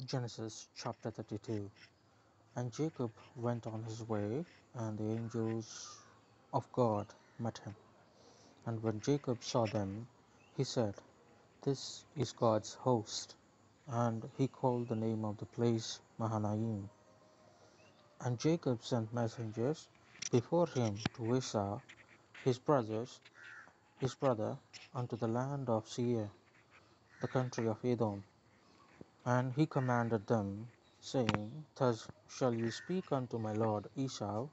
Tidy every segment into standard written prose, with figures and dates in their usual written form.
Genesis chapter 32. And Jacob went on his way, and the angels of God met him. And when Jacob saw them, he said, This is God's host. And he called the name of the place Mahanaim. And Jacob sent messengers before him to Esau, his brother, unto the land of Seir, the country of Edom. And he commanded them, saying, Thus shall ye speak unto my lord Esau,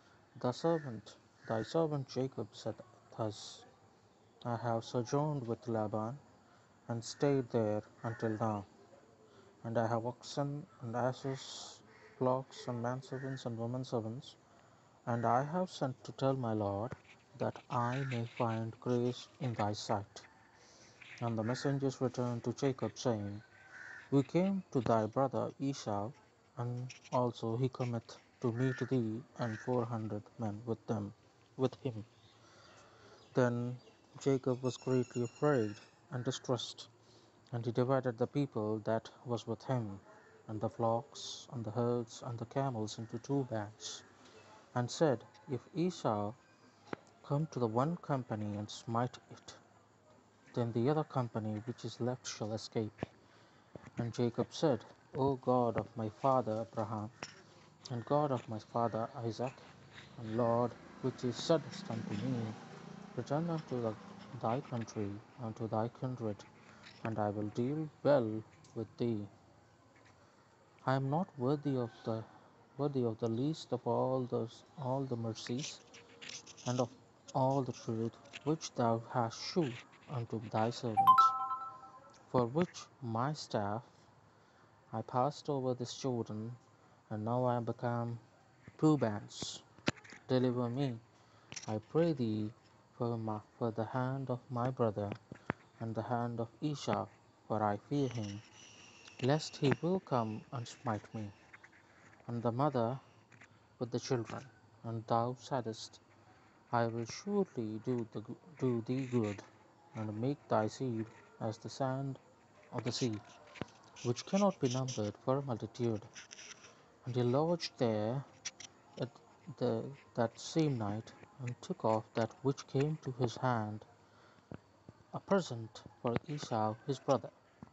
thy servant Jacob said thus, I have sojourned with Laban, and stayed there until now. And I have oxen and asses, flocks and manservants and womenservants, and I have sent to tell my lord, that I may find grace in thy sight. And the messengers returned to Jacob, saying, We came to thy brother Esau, and also he cometh to meet thee, and 400 men with him. Then Jacob was greatly afraid and distressed, and he divided the people that was with him, and the flocks, and the herds, and the camels into two bands, and said, If Esau come to the one company and smite it, then the other company which is left shall escape. And Jacob said, O God of my father Abraham, and God of my father Isaac, and Lord, which is saidst unto me, Return unto thy country, unto thy kindred, and I will deal well with thee. I am not worthy of the least of all the mercies, and of all the truth which thou hast shewed unto thy servant, for which my staff I passed over this Jordan, and now I am become two bands. Deliver me, I pray thee, for the hand of my brother, and the hand of Esau, for I fear him, lest he will come and smite me, and the mother with the children. And thou saidst, I will surely do thee good, and make thy seed as the sand of the sea, which cannot be numbered for multitude. And he lodged there at that same night, and took off that which came to his hand, a present for Esau his brother,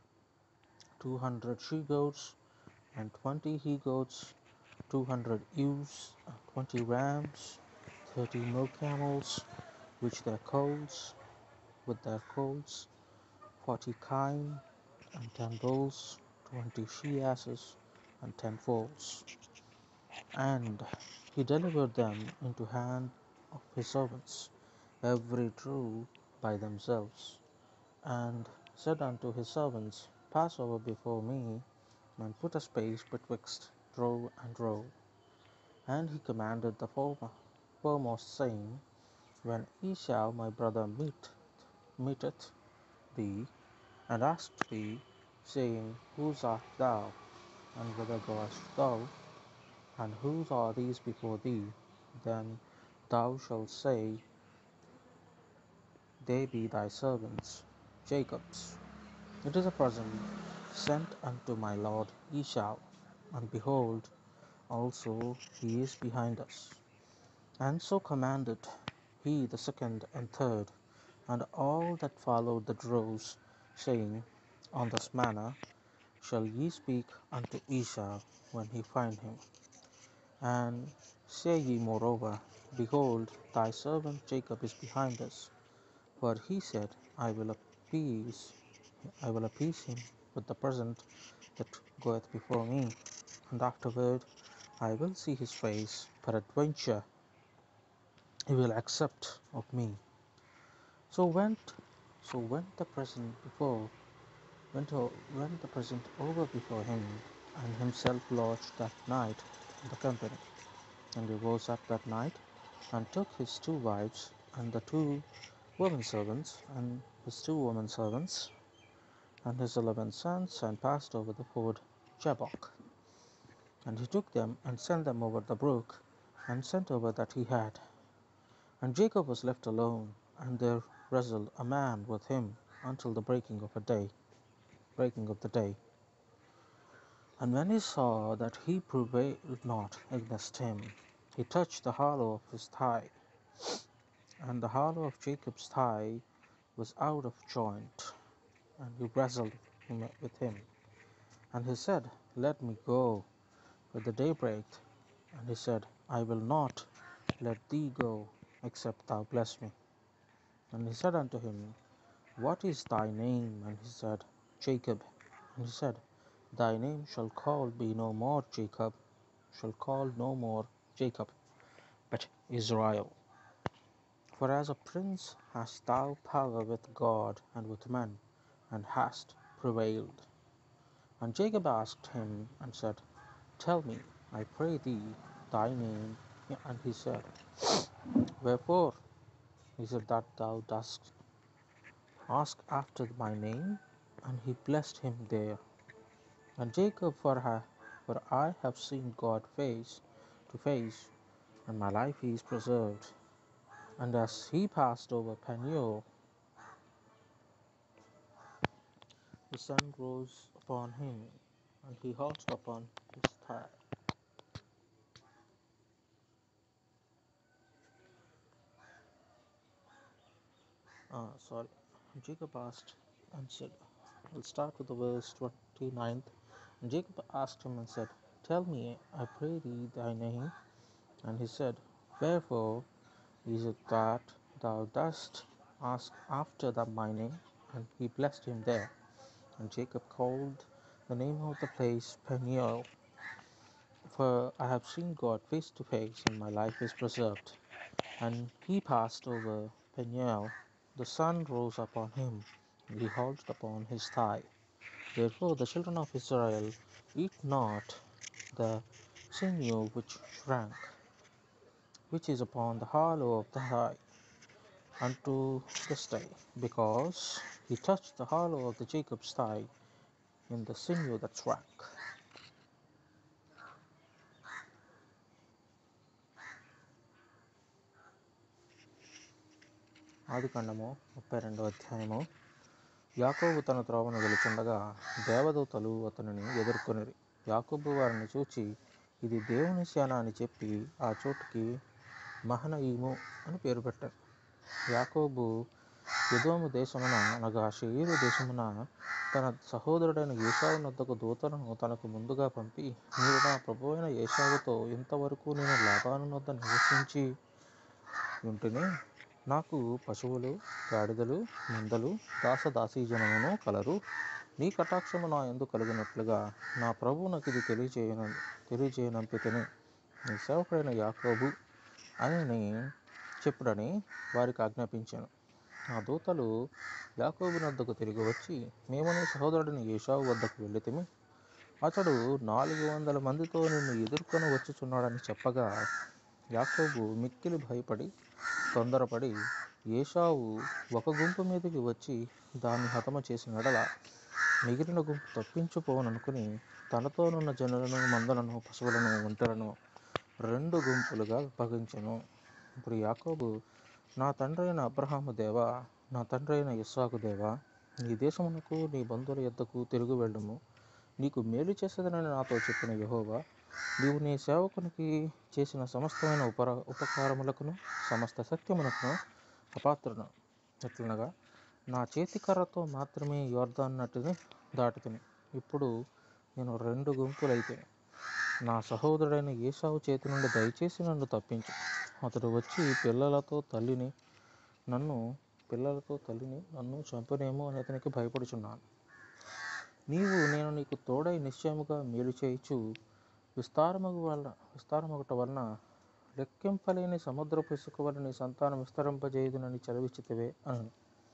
200 she goats, and 20 he goats, 200 ewes, and 20 rams, 30 milk camels, which their colts, with their colts, 40 kine, and 10 bulls, 20 she asses, and 10 foals. And he delivered them into hand of his servants, every drew by themselves, and said unto his servants, Pass over before me, and put a space betwixt row and row. And he commanded the foremost, saying, When Esau my brother meeteth thee, and asked thee, saying, Whose art thou, and whither goest thou, and whose are these before thee? Then thou shalt say, They be thy servants, Jacob's. It is a present sent unto my lord Esau, and behold, also he is behind us. And so commanded he the second and third, and all that followed the droves, saying, On this manner shall ye speak unto Esau when he find him. And say ye moreover, Behold, thy servant Jacob is behind us. For he said, I will appease him with the present that goeth before me, and afterward I will see his face, peradventure he will accept of me. So went so went the present before went the present over before him, and himself lodged that night in the company. And he rose up that night, and took his two wives, and the two women servants, and his two women servants, and his 11 sons, and passed over the ford Jabbok. And he took them, and sent them over the brook, and sent over that he had. And Jacob was left alone, and there wrestled a man with him until the breaking of the day. And when he saw that he prevailed not against him, he touched the hollow of his thigh, and the hollow of Jacob's thigh was out of joint, and he wrestled with him. And he said, Let me go, for the day breaketh. And he said, I will not let thee go, except thou bless me. And he said unto him, What is thy name? And he said, Jacob. And he said, Thy name shall call be no more Jacob, shall call no more Jacob, but Israel. For as a prince hast thou power with God and with men, and hast prevailed. And Jacob asked him and said, Tell me, I pray thee, thy name. And he said, Wherefore? He said, That thou dost ask after my name. And he blessed him there. And Jacob, for I have seen God face to face, and my life is preserved. And as he passed over Peniel, the sun rose upon him, and he halted upon his thigh. Jacob asked and said, we'll start with the verse 29th. And Jacob asked him and said, Tell me, I pray thee, thy name. And he said, Wherefore is it that thou dost ask after my name? And he blessed him there. And Jacob called the name of the place Peniel, for I have seen God face to face, and my life is preserved. And he passed over Peniel. The sun rose upon him, and he halted upon his thigh. Therefore the children of Israel eat not the sinew which shrank, which is upon the hollow of the thigh, unto this day, because he touched the hollow of the Jacob's thigh in the sinew that shrank. ఆదికాండము 32వ అధ్యాయము. యాకోబు తన త్రోవను వెలుచుండగా దేవదూతలు అతనిని ఎదుర్కొనిరి. యాకోబు వారిని చూచి, ఇది దేవుని సేన అని చెప్పి ఆ చోటుకి మహనయీము అని పేరు పెట్టారు. యాకోబు ఎదోము దేశమున అనగా శేయీరు దేశమున తన సహోదరుడైన ఏశావు నొద్దకు దూతలను తనకు ముందుగా పంపి, మీరు నా ప్రభువైన ఏశావుతో ఇంతవరకు నేను లాబాను నొద్ద నివసించి ఉంటేనే నాకు పశువులు, గాడిదలు, మందలు, దాసదాసీజనమును కలరు. నీ కటాక్షము నా యందు కలిగినట్లుగా నా ప్రభువు నాకు ఇది తెలియజేయనంపితిని. నీ సేవకుడైన యాకోబు అని చెప్పుడని వారికి ఆజ్ఞాపించాను. ఆ దూతలు యాకోబు నొద్దకు తిరిగి వచ్చి, మేము నీ సహోదరుడిని ఏశావు వద్దకు వెళ్ళితిమి. అతడు 400 మందితో నిన్ను ఎదుర్కొని వచ్చుచున్నాడని చెప్పగా, యాకోబు మిక్కిలి భయపడి తొందరపడి, ఏశావు ఒక గుంపు మీదకి వచ్చి దాన్ని హతము చేసిన ఎడల మిగిలిన గుంపు తప్పించుకోననుకుని తనతోనున్న జనులను, మందలను, పశువులను, ఒంటెలను 2 గుంపులుగా విభజించెను. ఇప్పుడు యాకోబు, నా తండ్రి అయిన అబ్రహాము దేవా, నా తండ్రి అయిన ఇస్సాకు దేవా, నీ దేశమునకు నీ బంధువుల యొద్దకు తిరుగు వెళ్ళుము. నీకు మేలు చేసేదనని నాతో చెప్పిన యెహోవా, నీవు నీ సేవకునికి చేసిన సమస్తమైన ఉపకారములకును సమస్త సత్యమునకును అపాత్రును. ఎట్లనగా నా చేతికర్రతో మాత్రమే యోర్దాను నదిని దాటితిని. ఇప్పుడు నేను 2 గుంపులైతిని. నా సహోదరుడైన ఏశావు చేతి నుండి దయచేసి నన్ను తప్పించు. అతడు వచ్చి పిల్లలతో తల్లిని నన్ను చంపునేమో అని అతనికి భయపడుచున్నాను. నేను నీకు తోడై నిశ్చయముగా మేలు చేయుచు విస్తారమగుట వలన లెక్కింపలేని సముద్రపు ఇసుక వలన నీ సంతానం విస్తరింపజేయుదునని చెలవిచ్చితివే అని.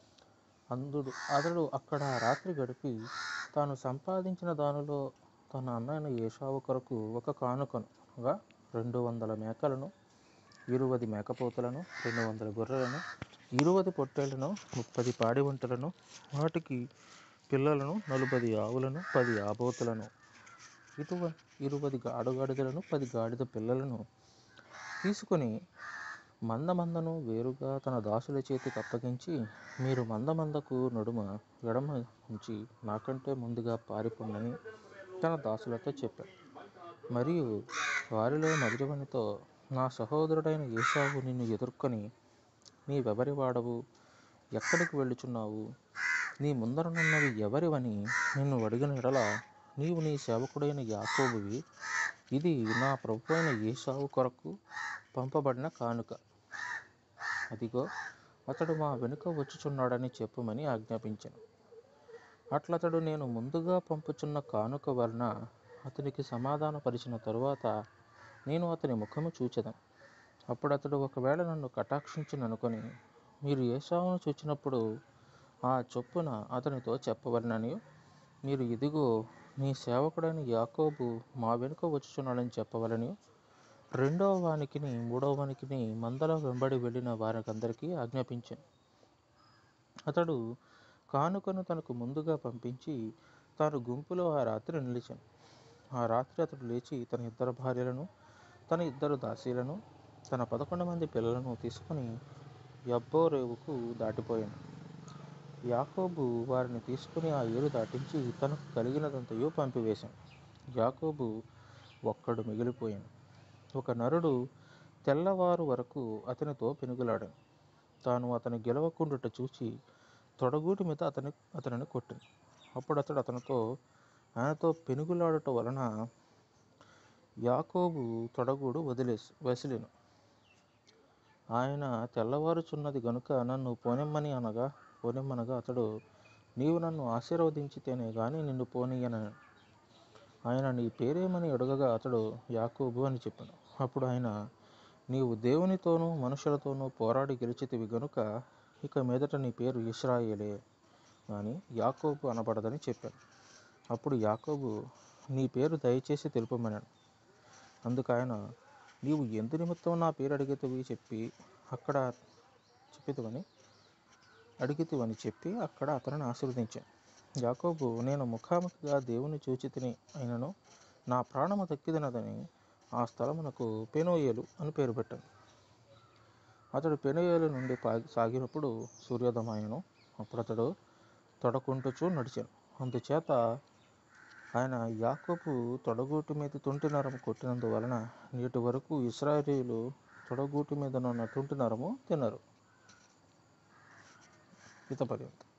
అతడు అక్కడ రాత్రి గడిపి తాను సంపాదించిన దానిలో తన అన్నైన ఏశావు కొరకు ఒక కానుకగా 200 మేకలను, 20 మేకపోతులను, 200 గొర్రెలను, 20 పొట్టేళ్లను, 30 పాడి ఒంటెలను, వాటికి పిల్లలను, 40 ఆవులను, 10 ఆబోతులను, 20 ఆడుగాడిదలను, 10 గాడిద పిల్లలను తీసుకుని మందను వేరుగా తన దాసుల చేతికి అప్పగించి, మీరు మందకు నడుమ ఎడమ ఉంచి నాకంటే ముందుగా పారిపోండని తన దాసులతో చెప్పాడు. మరియు వారిలో మొదటివానితో, నా సహోదరుడైన ఏశావు నిన్ను ఎదుర్కొని, నీవెవరి వాడవు, ఎక్కడికి వెళ్ళుచున్నావు, నీ ముందరనున్నవి ఎవరివని నిన్ను అడిగిన ఎడల, నీవు నీ సేవకుడైన యాకోబువి, ఇది నా ప్రభు అయిన ఏశావు కొరకు పంపబడిన కానుక. అదిగో అతడు మా వెనుక వచ్చుచున్నాడని చెప్పుమని ఆజ్ఞాపించాను. అట్లతడు నేను ముందుగా పంపుచున్న కానుక వలన అతనికి సమాధానపరిచిన తరువాత నేను అతని ముఖము చూచెదను. అప్పుడు అతడు ఒకవేళ నన్ను కటాక్షించుననుకొని, మీరు ఏశావును చూచినప్పుడు ఆ చొప్పున అతనితో చెప్పవలనని, మీరు ఇదిగో నీ సేవకుడైన యాకోబు మా వెనుక వచ్చుచున్నాడని చెప్పవలని రెండవ వానికిని మూడవ వానికిని మందలో వెంబడి వెళ్ళిన వారికందరికీ ఆజ్ఞాపించాను. అతడు కానుకను తనకు ముందుగా పంపించి తాను గుంపులో ఆ రాత్రి నిలిచాను. ఆ రాత్రి అతడు లేచి తన 2 భార్యలను, తన 2 దాసీలను, తన 11 మంది పిల్లలను తీసుకుని యబ్బోరేవుకు దాటిపోయాను. యాకోబు వారిని తీసుకుని ఆ ఏరు దాటించి తనకు కలిగినదంతయు పంపివేశాను. యాకోబు ఒక్కడు మిగిలిపోయాను. ఒక నరుడు తెల్లవారు వరకు అతనితో పెనుగులాడాను. తాను అతని గెలవకుండుట చూచి తొడగూటి మీద అతనిని కొట్టాను. అప్పుడు అతడు అతనితో, ఆయనతో పెనుగులాడుట వలన యాకోబు తొడగూడు వసిలెను. ఆయన తెల్లవారుచున్నది గనుక నన్ను పోనిమ్మనగా అతడు, నీవు నన్ను ఆశీర్వదించితేనే గాని నిన్ను పోనీయనను. ఆయన నీ పేరేమని అడుగగా అతడు యాకోబు అని చెప్పాను. అప్పుడు ఆయన, నీవు దేవునితోనూ మనుషులతోనూ పోరాడి గెలిచితివి గనుక ఇక మీదట నీ పేరు ఇశ్రాయేలే కానీ యాకోబు అనబడదని చెప్పాను. అప్పుడు యాకోబు, నీ పేరు దయచేసి తెలుపమన్నాడు. అందుకు ఆయన, నీవు ఎందు నిమిత్తం నా పేరు అడిగితివని చెప్పి అక్కడ అతనిని ఆశీర్వదించాను. యాకోబు, నేను ముఖాముఖిగా దేవుని చూచితిని అయినను నా ప్రాణము దక్కిదినదని ఆ స్థలమునకు పెనూయేలు అని పేరు పెట్టాను. అతడు పెనూయేలు నుండి సాగినప్పుడు సూర్యోదయమాయెను. అప్పుడు అతడు తొడకుంటుచూ నడిచాను. అందుచేత ఆయన యాకోబు తొడగూటి మీద తుంటి నరము కొట్టినందువలన నేటి వరకు ఇశ్రాయేలీయులు తొడగూటి మీదనున్న తుంటి నరము తినరు. 10